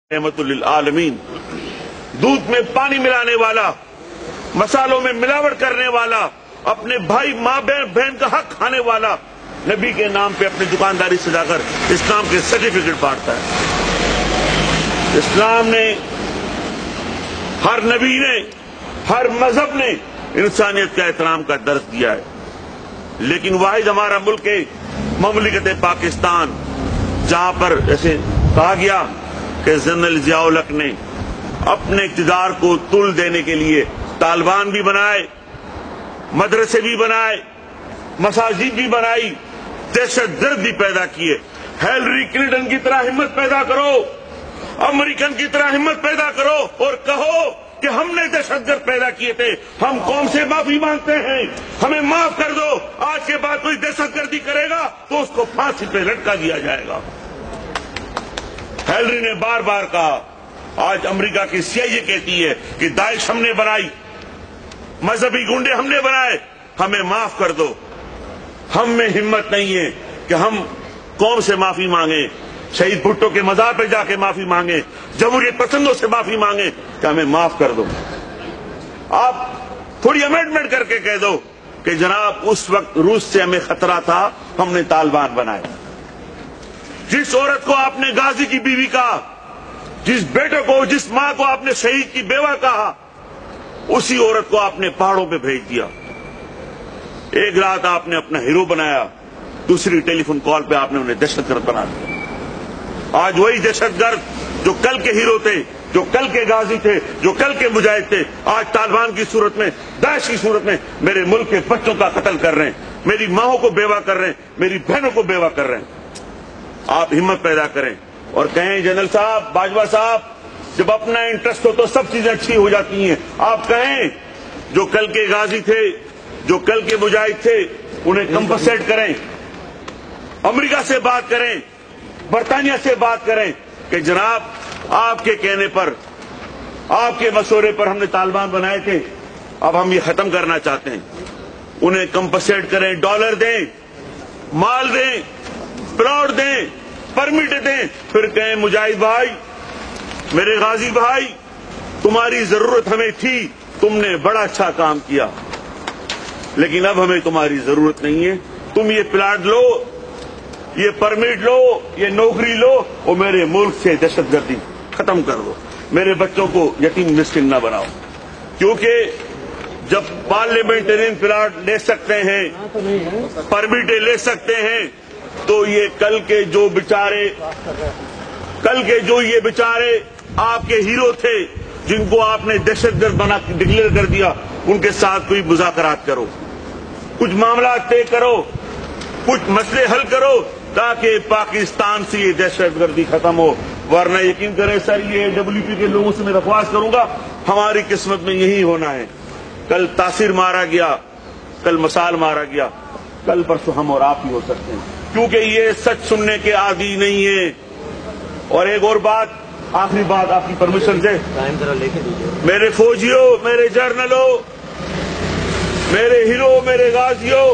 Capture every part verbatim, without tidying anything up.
رحمت للعالمین، دودھ میں پانی ملانے والا، مسالوں میں ملاوٹ کرنے والا، اپنے بھائی ماں بہن بہن کا حق کھانے والا، نبی کے نام پہ اپنی دکانداری سجا کر اسلام کے سرٹیفکیٹ بانٹتا ہے۔ اسلام نے، ہر نبی نے، ہر مذہب نے انسانیت کا احترام کا درس دیا ہے، لیکن واحد ہمارا ملک ہے مملکت پاکستان، جہاں پر ایسے کہا گیا کہ جنرل ضیاء الحق نے اپنے اقتدار کو تل دینے کے لیے طالبان بھی بنائے، مدرسے بھی بنائے، مساجد بھی بنائی، دہشت گرد بھی پیدا کیے۔ ہیلری کلنٹن کی طرح ہمت پیدا کرو، امریکن کی طرح ہمت پیدا کرو اور کہو کہ ہم نے دہشت گرد پیدا کیے تھے، ہم قوم سے معافی مانگتے ہیں، ہمیں معاف کر دو، آج کے بعد کوئی دہشت گردی کرے گا تو اس کو پھانسی پہ لٹکا دیا جائے گا۔ ہیلری نے بار بار کہا، آج امریکہ کی سی آئی اے کہتی ہے کہ داعش ہم نے بنائی، مذہبی گنڈے ہم نے بنائے، ہمیں معاف کر دو۔ ہم میں ہمت نہیں ہے کہ ہم قوم سے معافی مانگیں، شہید بھٹو کے مزار پہ جا کے معافی مانگیں، جمہوریت پسندوں سے معافی مانگیں کہ ہمیں معاف کر دو۔ آپ تھوڑی امینڈمنٹ کر کے کہہ دو کہ جناب اس وقت روس سے ہمیں خطرہ تھا، ہم نے طالبان بنائے۔ جس عورت کو آپ نے غازی کی بیوی کہا، جس بیٹے کو، جس ماں کو آپ نے شہید کی بیوہ کہا، اسی عورت کو آپ نے پہاڑوں پہ بھیج دیا۔ ایک رات آپ نے اپنا ہیرو بنایا، دوسری ٹیلی فون کال پہ آپ نے انہیں دہشت گرد بنا دیا۔ آج وہی دہشت گرد جو کل کے ہیرو تھے، جو کل کے غازی تھے، جو کل کے مجاہد تھے، آج طالبان کی صورت میں، داعش کی صورت میں میرے ملک کے بچوں کا قتل کر رہے ہیں، میری ماؤں کو بیوہ کر رہے ہیں، میری بہنوں کو بیوہ کر رہے ہیں۔ آپ ہمت پیدا کریں اور کہیں جنرل صاحب، باجوہ صاحب، جب اپنا انٹرسٹ ہو تو سب چیزیں اچھی ہو جاتی ہیں۔ آپ کہیں جو کل کے غازی تھے، جو کل کے مجاہد تھے، انہیں کمپنسیٹ کریں، امریکہ سے بات کریں، برطانیہ سے بات کریں کہ جناب آپ کے کہنے پر، آپ کے مشورے پر ہم نے طالبان بنائے تھے، اب ہم یہ ختم کرنا چاہتے ہیں۔ انہیں کمپنسیٹ کریں، ڈالر دیں، مال دیں، پلاٹ دیں، پرمٹ دیں، پھر کہیں مجاہد بھائی، میرے غازی بھائی، تمہاری ضرورت ہمیں تھی، تم نے بڑا اچھا کام کیا، لیکن اب ہمیں تمہاری ضرورت نہیں ہے، تم یہ پلاٹ لو، یہ پرمٹ لو، یہ نوکری لو اور میرے ملک سے دہشت گردی ختم کر دو، میرے بچوں کو یتیم مسکین نہ بناؤ۔ کیونکہ جب پارلیمنٹرین پلاٹ لے سکتے ہیں، پرمٹیں لے سکتے ہیں، تو یہ کل کے جو بیچارے کل کے جو یہ بیچارے آپ کے ہیرو تھے، جن کو آپ نے دہشت گرد بنا ڈکلیئر کر دیا، ان کے ساتھ کوئی مذاکرات کرو، کچھ معاملات طے کرو، کچھ مسئلے حل کرو، تاکہ پاکستان سے یہ دہشت گردی ختم ہو۔ ورنہ یقین کریں سر، یہ ڈبلیو پی کے لوگوں سے میں درخواست کروں گا، ہماری قسمت میں یہی ہونا ہے۔ کل تاثیر مارا گیا، کل مسال مارا گیا، کل پرسوں ہم اور آپ ہی ہو سکتے ہیں، کیونکہ یہ سچ سننے کے عادی نہیں ہے۔ اور ایک اور بات، آخری بات آپ کی پرمیشن سے، میرے فوجیوں، میرے جرنلوں، میرے ہیرو، میرے غازیوں،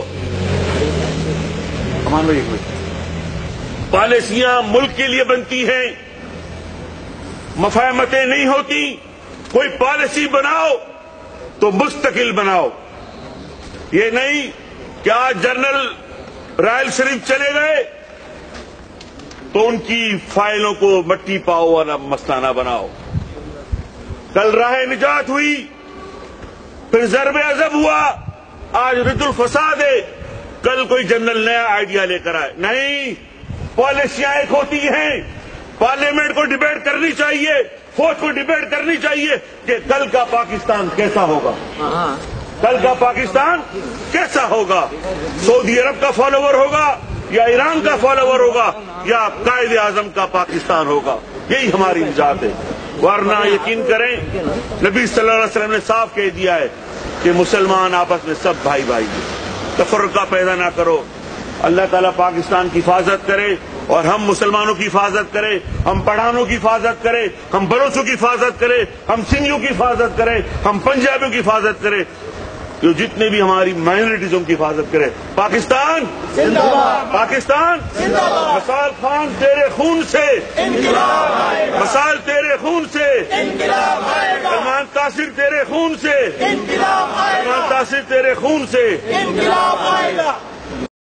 امان بھائی، پالیسیاں ملک کے لیے بنتی ہیں، مفاہمتیں نہیں ہوتی۔ کوئی پالیسی بناؤ تو مستقل بناؤ، یہ نہیں کہ آج جنرل رائل شریف چلے گئے تو ان کی فائلوں کو مٹی پاؤ والا مسئلہ نہ بناؤ۔ کل راہ نجات ہوئی، پھر ضرب عضب ہوا، آج رد الفساد ہے، کل کوئی جنرل نیا آئیڈیا لے کر آئے، نہیں، پالیسیاں ایک ہوتی ہیں۔ پارلیمنٹ کو ڈیبیٹ کرنی چاہیے، فوج کو ڈیبیٹ کرنی چاہیے کہ کل کا پاکستان کیسا ہوگا، کل کا پاکستان کیسا ہوگا، سعودی عرب کا فالوور ہوگا یا ایران کا فالوور ہوگا یا قائد اعظم کا پاکستان ہوگا، یہی ہماری نجات ہے۔ ورنہ یقین کریں، نبی صلی اللہ علیہ وسلم نے صاف کہہ دیا ہے کہ مسلمان آپس میں سب بھائی بھائی ہیں، تفرقہ پیدا نہ کرو۔ اللہ تعالیٰ پاکستان کی حفاظت کرے اور ہم مسلمانوں کی حفاظت کرے، ہم پٹھانوں کی حفاظت کرے، ہم بلوچوں کی حفاظت کرے، ہم سندھیوں کی حفاظت کرے، ہم پنجابیوں کی حفاظت کرے، جو جتنے بھی ہماری مائنورٹیز ان کی حفاظت کرے۔ پاکستان زندہ باد، پاکستان زندہ باد۔ مسال خان تیرے خون سے انقلاب آئے گا، مسال تیرے انقلاب آئے گا، سلمان تاثر تیرے خون سے، انقلاب آئے سلمان گا، تاثر تیرے خون سے انقلاب آئے گا۔